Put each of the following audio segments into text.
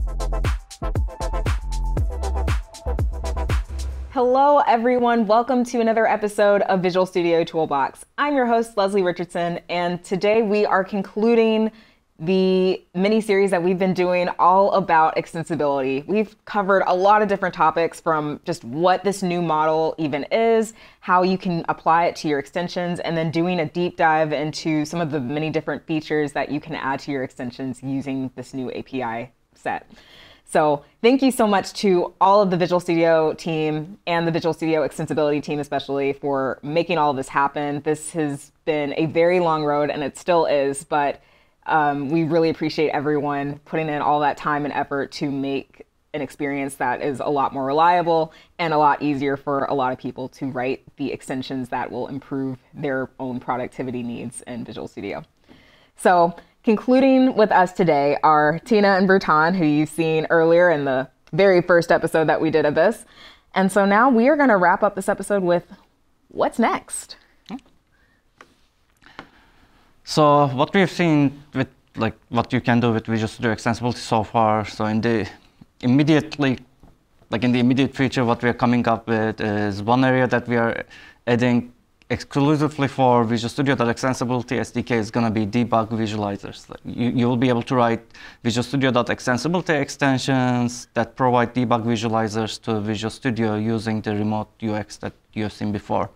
Hello, everyone. Welcome to another episode of Visual Studio Toolbox. I'm your host, Leslie Richardson, and today we are concluding the mini-series that we've been doing all about extensibility. We've covered a lot of different topics, from just what this new model even is, how you can apply it to your extensions, and then doing a deep dive into some of the many different features that you can add to your extensions using this new API set. So thank you so much to all of the Visual Studio team and the Visual Studio extensibility team especially for making all of this happen. This has been a very long road, and it still is, but we really appreciate everyone putting in all that time and effort to make an experience that is a lot more reliable and a lot easier for a lot of people to write the extensions that will improve their own productivity needs in Visual Studio. So concluding with us today are Tina and Bertan, who you've seen earlier in the very first episode that we did of this. And so now we are going to wrap up this episode with what's next. So what we've seen with what you can do with Visual Studio Extensibility so far, so in the immediate future, what we're coming up with is one area that we are adding exclusively for Visual Studio Extensibility SDK is going to be debug visualizers. You will be able to write Visual Studio Extensibility extensions that provide debug visualizers to Visual Studio using the remote UX that you've seen before.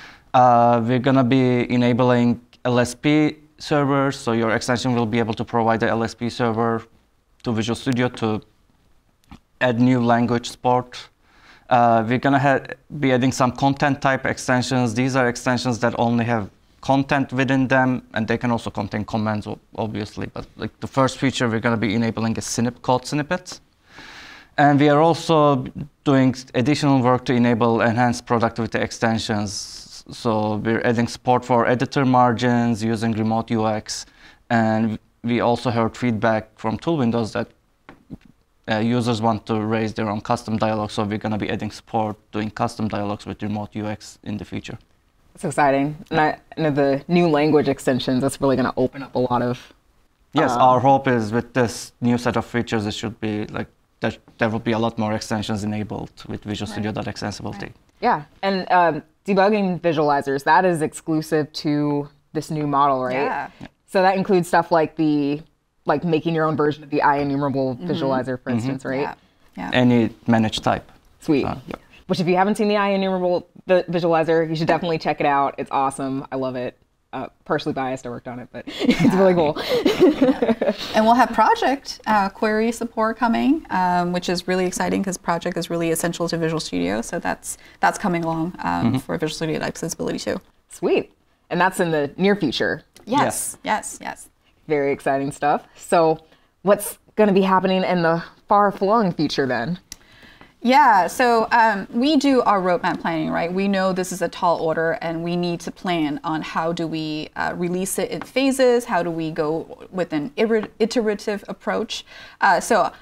We're going to be enabling LSP servers, so your extension will be able to provide the LSP server to Visual Studio to add new language support. We're going to be adding some content type extensions. These are extensions that only have content within them, and they can also contain commands, obviously. But like the first feature, we're going to be enabling a code snippet. And we are also doing additional work to enable enhanced productivity extensions. So we're adding support for editor margins using remote UX. And we also heard feedback from tool windows that users want to raise their own custom dialogues. So we're going to be adding support doing custom dialogues with remote UX in the future. That's exciting. And I know the new language extensions, that's really going to open up a lot of... Yes, our hope is with this new set of features, it should be like there will be a lot more extensions enabled with Visual Studio Extensibility. Right. Yeah, and debugging visualizers, that is exclusive to this new model, right? Yeah. So that includes stuff like making your own version of the IEnumerable visualizer, for instance, right? Yeah. Yeah. Any managed type. Sweet. Yeah. Which, if you haven't seen the IEnumerable visualizer, you should definitely check it out. It's awesome. I love it. Personally biased, I worked on it, but it's really cool. And we'll have project query support coming, which is really exciting because project is really essential to Visual Studio. So that's coming along for Visual Studio Extensibility too. Sweet. And that's in the near future. Yes. Very exciting stuff. So what's going to be happening in the far-flung future then? Yeah, so we do our roadmap planning, right? We know this is a tall order and we need to plan on how do we release it in phases, how do we go with an iterative approach. So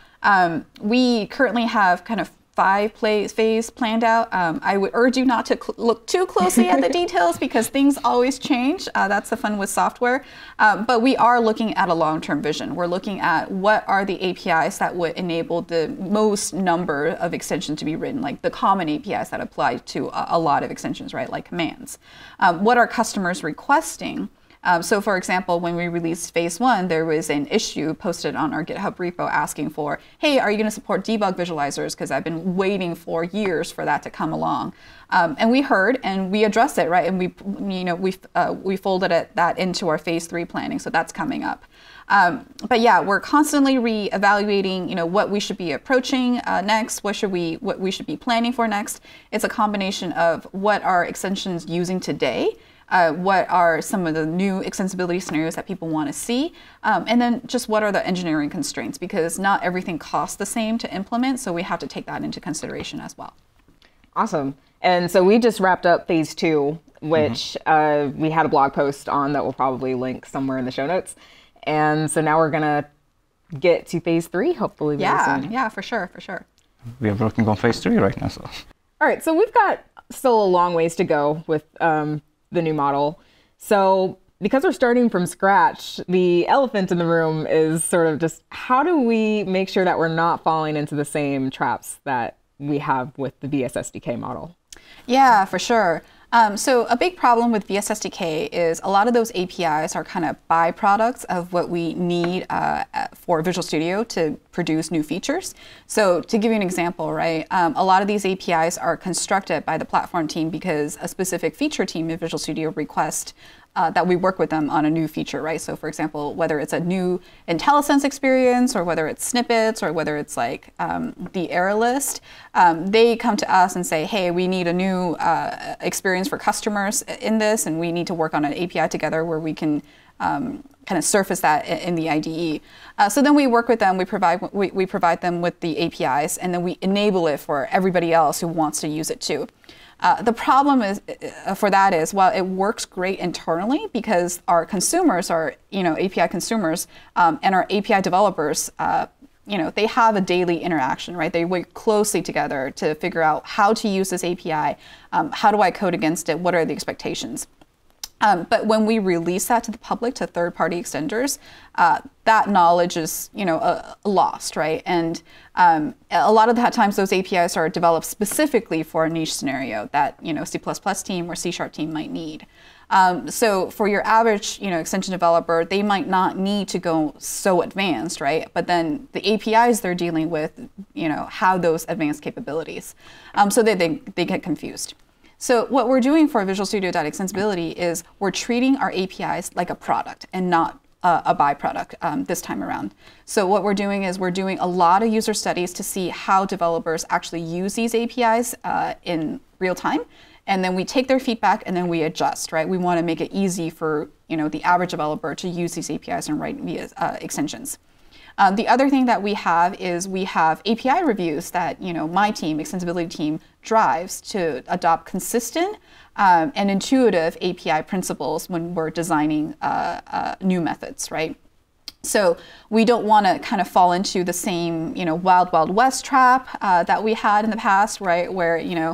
we currently have kind of 5 phase planned out. I would urge you not to look too closely at the details because things always change. That's the fun with software. But we are looking at a long-term vision. We're looking at what are the APIs that would enable the most number of extensions to be written, like the common APIs that apply to a lot of extensions, right, like commands. What are customers requesting? So for example, when we released phase 1, there was an issue posted on our GitHub repo asking for, hey, are you going to support debug visualizers? Because I've been waiting for years for that to come along. And we heard and we addressed it, right? And we folded that into our phase 3 planning. So that's coming up. But yeah, we're constantly re-evaluating, what we should be approaching next, what we should be planning for next. It's a combination of what are extensions using today, what are some of the new extensibility scenarios that people want to see, and then just what are the engineering constraints, because not everything costs the same to implement, so we have to take that into consideration as well. Awesome. And so we just wrapped up phase 2, which we had a blog post on that we'll probably link somewhere in the show notes. And so now we're going to get to phase 3, hopefully very soon. Yeah, for sure. We are working on phase 3 right now. So. All right, so we've got still a long ways to go with the new model. So because we're starting from scratch, the elephant in the room is sort of just how do we make sure that we're not falling into the same traps that we have with the VS SDK model? Yeah, for sure. So a big problem with VS SDK is a lot of those APIs are kind of byproducts of what we need for Visual Studio to produce new features. So to give you an example, right, a lot of these APIs are constructed by the platform team because a specific feature team in Visual Studio requests that we work with them on a new feature, right? So for example, whether it's a new IntelliSense experience or whether it's snippets or whether it's like the error list, they come to us and say, hey, we need a new experience for customers in this, and we need to work on an API together where we can kind of surface that in the IDE. So then we work with them, we provide them with the APIs, and then we enable it for everybody else who wants to use it too. The problem is for that is, while it works great internally because our consumers are, API consumers and our API developers, they have a daily interaction, right? They work closely together to figure out how to use this API, how do I code against it, what are the expectations. But when we release that to the public, to third-party extenders, that knowledge is, lost, right? And a lot of the times, those APIs are developed specifically for a niche scenario that, C++ team or C# team might need. So for your average, extension developer, they might not need to go so advanced, right? But then the APIs they're dealing with, have those advanced capabilities, so they get confused. So what we're doing for Visual Studio Extensibility is we're treating our APIs like a product and not a byproduct this time around. So what we're doing is we're doing a lot of user studies to see how developers actually use these APIs in real time. And then we take their feedback and then we adjust, right? We want to make it easy for the average developer to use these APIs and write via extensions. The other thing that we have is we have API reviews that my team, extensibility team, drives to adopt consistent and intuitive API principles when we're designing new methods, right? So we don't want to kind of fall into the same, wild, wild west trap that we had in the past, right? Where,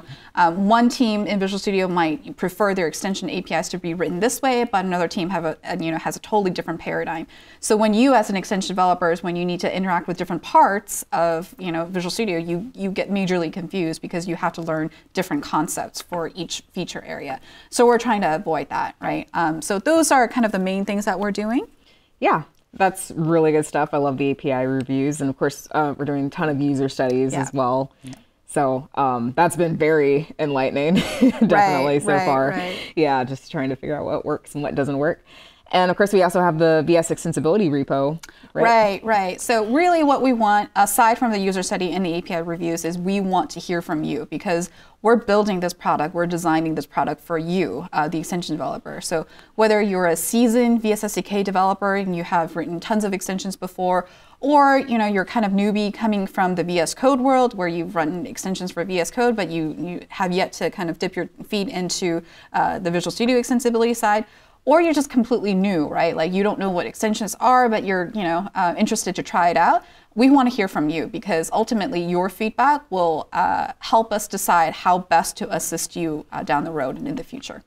one team in Visual Studio might prefer their extension APIs to be written this way, but another team has a totally different paradigm. So when you, as an extension developer, when you need to interact with different parts of, Visual Studio, you get majorly confused because you have to learn different concepts for each feature area. So we're trying to avoid that, right? So those are kind of the main things that we're doing. Yeah. That's really good stuff. I love the API reviews. And of course, we're doing a ton of user studies as well. Yeah. So that's been very enlightening, definitely so far. Right. Yeah, just trying to figure out what works and what doesn't work. And of course, we also have the VS Extensibility repo, right? Right. So really what we want, aside from the user study and the API reviews, is we want to hear from you because we're building this product, we're designing this product for you, the extension developer. So whether you're a seasoned VS SDK developer and you have written tons of extensions before, or you're kind of newbie coming from the VS Code world where you've written extensions for VS Code, but you have yet to kind of dip your feet into the Visual Studio extensibility side, or you're just completely new, right? Like you don't know what extensions are, but you're interested to try it out. We want to hear from you because ultimately your feedback will help us decide how best to assist you down the road and in the future.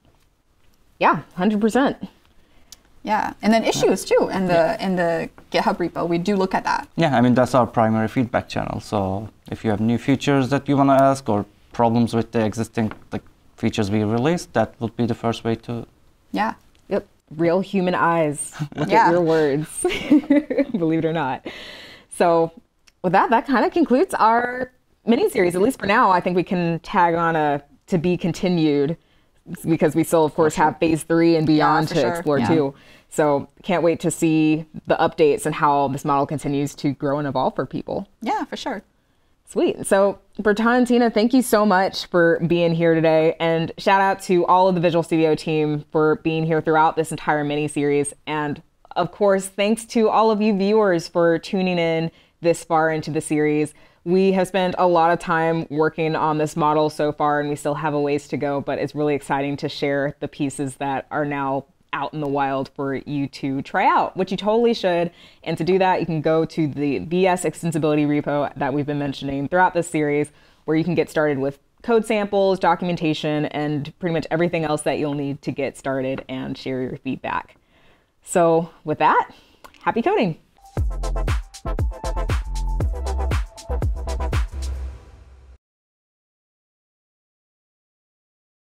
Yeah, 100%. Yeah, and then issues too in the GitHub repo. We do look at that. Yeah, I mean that's our primary feedback channel. So if you have new features that you want to ask or problems with the existing features we released, that would be the first way to. Yeah. Yep. Real human eyes. Look at your words. Believe it or not. So with that kind of concludes our mini-series. At least for now, I think we can tag on a to be continued because we still, of course, have phase 3 and beyond to explore too. So can't wait to see the updates and how this model continues to grow and evolve for people. Yeah, for sure. Sweet. So Bertan and Tina, thank you so much for being here today. And shout out to all of the Visual Studio team for being here throughout this entire mini-series. And of course, thanks to all of you viewers for tuning in this far into the series. We have spent a lot of time working on this model so far, and we still have a ways to go, but it's really exciting to share the pieces that are now out in the wild for you to try out, which you totally should. And to do that, you can go to the VS Extensibility repo that we've been mentioning throughout this series, where you can get started with code samples, documentation, and pretty much everything else that you'll need to get started and share your feedback. So with that, happy coding.